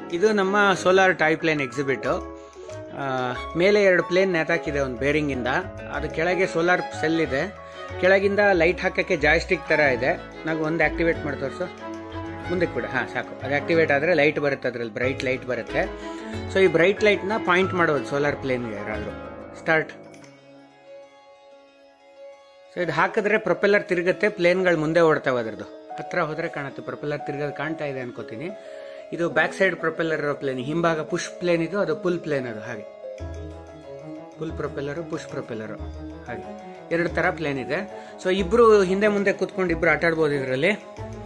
ಇದು ನಮ್ಮ solar toy plane exhibit. ಮೇಲೆ 2 ಪ್ಲೇನ್ ನೇತಾಕಿದೆ ಒಂದು ಬೇರಿಂಗ್ ಇಂದ. ಅದು ಕೆಳಗೆ ಸೋಲಾರ್ ಸೆಲ್ ಇದೆ. ಕೆಳಗಿಂದ ಲೈಟ್ ಹಾಕಕ್ಕೆ ಜಾಯ್ಸ್ಟಿಕ್ ತರ ಇದೆ. ನಾವು ಒಂದು ಆಕ್ಟಿವೇಟ್ ಮಾಡಿ ತೋರಿಸು, ಮುಂದಕ್ಕೆ ಕೂಡ. ಸಾಕು. ಅದು ಆಕ್ಟಿವೇಟ್ ಆದ್ರೆ ಲೈಟ್ ಬರುತ್ತೆ, ಅದ್ರಲ್ಲಿ ಬ್ರೈಟ್ ಲೈಟ್ ಬರುತ್ತೆ. ಸೊ ಈ ಬ್ರೈಟ್ ಲೈಟ್ ನ ಪಾಯಿಂಟ್ ಮಾಡೋದು ಸೋಲಾರ್ ಪ್ಲೇನ್ಗೆ ಯಾರಾದ್ರೂ. ಸ್ಟಾರ್ಟ್. ಸೊ ಇದು ಹಾಕಿದ್ರೆ ಪ್ರೊಪೆಲ್ಲರ್ ತಿರುಗುತ್ತೆ, ಪ್ಲೇನ್ಗಳು ಮುಂದೆ ಓಡ್ತಾವೆ. ಅದರದ್ದು ಹತ್ರ ಹೋದ್ರೆ ಕಾಣುತ್ತೆ, ಪ್ರೊಪೆಲ್ಲರ್ ತಿರುಗೋದು ಕಾಣ್ತಾ ಇದೆ ಅನ್ಕೋತೀನಿ. ಇದು ಬ್ಯಾಕ್ ಸೈಡ್ ಪ್ರೊಪೆಲ್ಲರ್ ಇರೋ ಪ್ಲೇನ್, ಹಿಂಭಾಗ ಪುಷ್ ಪ್ಲೇನ್ ಇದು, ಅದು ಪುಲ್ ಪ್ಲೇನ್. ಅದು ಹಾಗೆ ಪುಲ್ ಪ್ರೊಪೆಲ್ಲರು, ಪುಷ್ ಪ್ರೊಪೆಲ್ಲರು, ಹಾಗೆ 2 ತರ ಪ್ಲೇನ್ ಇದೆ. ಸೊ ಇಬ್ರು ಹಿಂದೆ ಮುಂದೆ ಕೂತ್ಕೊಂಡು ಇಬ್ರು ಆಟ ಆಡ್ಬೋದು ಇದರಲ್ಲಿ.